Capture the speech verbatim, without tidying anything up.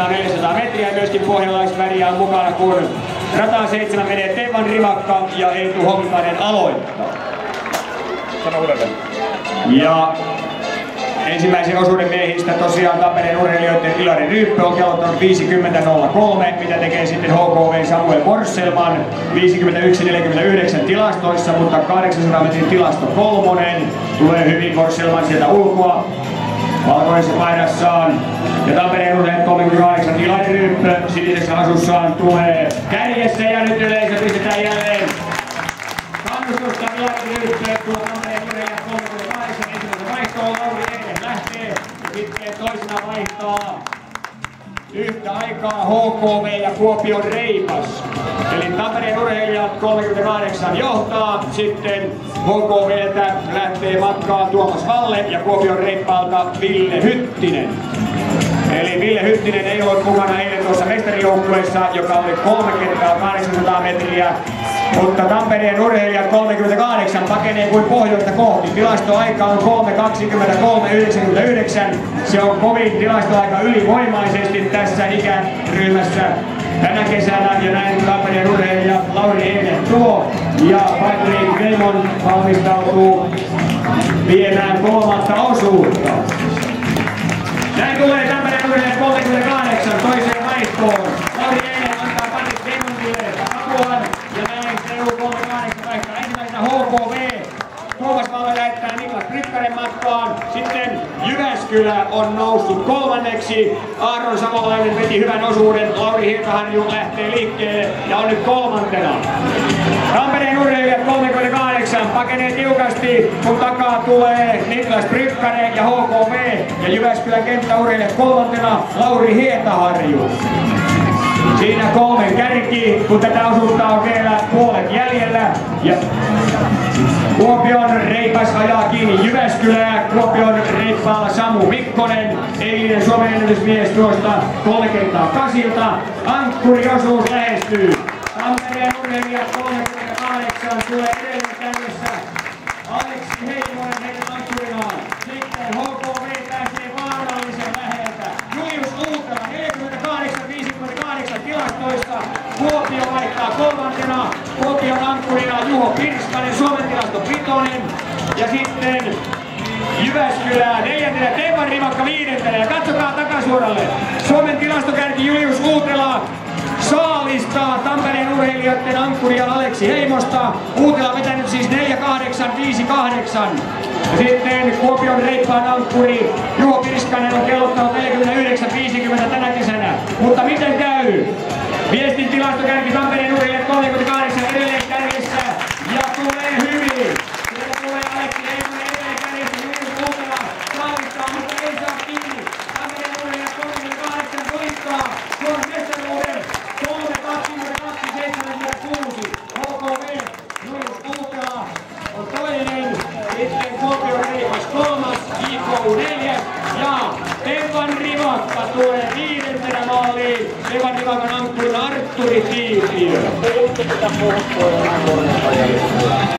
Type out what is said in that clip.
neljäsataa metriä ja myöskin pohjalaisväriä on mukana, kun rataan seitsemän menee Teevan Rivakka ja Eetu Honkanen aloittaa. Ja ensimmäisen osuuden miehistä tosiaan Tampereen urheilijoiden Ilari Ryyppö on kelottanut viisikymmentä nolla kolme, mitä tekee sitten H K V Samuel Forsselman viisikymmentäyksi neljäkymmentäyhdeksän tilastoissa, mutta kahdeksansadan metrin tilasto kolmonen. Tulee hyvin Forsselman sieltä ulkoa valkoisessa paidassaan. Ja Tampereen urheilijat kolmekymmentäkahdeksan Ilari Ryyppö sinisessä asussaan tulee kärjessä ja nyt yleisö pistetään jälleen kannustusta Ilari Ryyppö tuo Tampereen urheilijat kolmekymmentäkahdeksan ensimmäisen vaihtoon. Lauri Einen lähtee ja sitten toisena vaihtaa yhtä aikaa H K V ja Kuopion Reipas. Eli Tampereen urheilijat kolmekymmentäkahdeksan johtaa, sitten H K V:ltä lähtee matkaan Tuomas Valle ja Kuopion Reippaalta Ville Hyttinen. Eli Ville Hyttinen ei ollut mukana eilen tuossa mestarijoukkueessa, joka oli kolme kertaa kahdeksansataa metriä. Mutta Tampereen urheilijat kolmekymmentäkahdeksan pakenee kuin pohjoista kohti. Tilastoaika on kolme kaksikymmentäkolme yhdeksänkymmentäyhdeksän. Se on kovin tilastoaika ylivoimaisesti tässä ikäryhmässä tänä kesänä. Ja näin Tampereen urheilija Lauri Einen tuo. Ja Patrick Raymond valmistautuu viemään kolmatta osuutta. Näin tulee Tampereen urheilijat kolmekymmentäkahdeksan toiseen vaihtoon. Lauri Einen antaa Patrick Raymondille apuan. Ja näin T U kolmekymmentäkahdeksan vaihtaa ensimmäisenä H K V. Tuomas Valle lähettää Niklas Brykkaren matkaan. Sitten Jyväskylä on noussut kolmanneksi. Aaron Savolainen veti hyvän osuuden. Lauri Hietaharju lähtee liikkeelle ja on nyt kolmantena. Tampereen urheilijat kolmekymmentäkahdeksan pakenee tiukasti, kun takaa tulee Niklas Brykkaren ja H K V. Ja Jyväskylän kenttäurheilijat kolmantena Lauri Hietaharju. Siinä kolmen kärki, kun tätä osuutta on vielä puolet jäljellä. Ja Kuopion Reipas ajaa kiinni Jyväskylää. Kuopion Reippaalla Samu Mikkonen, eilinen Suomen ennätysmies tuosta kolme kertaa kasilta. Ankkuriosuus lähestyy. Tampereen urheilijat kolmekymmentäkahdeksan tulee edelleen käydessä. Aleksi Heimonen heidän ankkurinaan. Sitten H K V pääsee vaarallisen läheltä. Julius Uutela neljäkymmentäkahdeksan viisikymmentäkahdeksan tilastoissa. Kuopio vaihtaa kolmantena. Kuopion ankkurina Juho Pirskanen, Suomen tilasto vitonen. Ja sitten Jyväskylää neljäntenä, Teevan Rivakka viidentenä. Ja katsokaa takasuoralle. Suomen tilastokärki Julius Uutela saalistaa Tampereen urheilijoiden ankkuria Aleksi Heimosta. Uutela vetänyt siis neljä kahdeksan viisi kahdeksan. Ja sitten Kuopion Reippaan ankkuri Juho Pirskanen on kellottanut neljäkymmentäyhdeksän viisikymmentä tänä kesänä. Mutta miten käy? Viestin tilastokärki Tampereen urheilijat kolmekymmentäkahdeksan edelleen kärjessä ja tulee hyvin. Sieltä tulee Aleksi Heimonen edelleen kärjessä. Julius Uutela saalistaa, mutta ei saa kiinni. Tampereen urheilijat kolmekymmentäkahdeksan voittaa Suomen mestaruuden. kolme kaksikymmentäkaksi seitsemänkymmentäkuusi. H K V Julius Uutela on toinen. Sitten Kuopion Reipas kolmas. I K U neljäs. Ja Teevan Rivakka tulee viidentenä maaliin. Teevan Rivakan ankkurin Artturi Tiipio.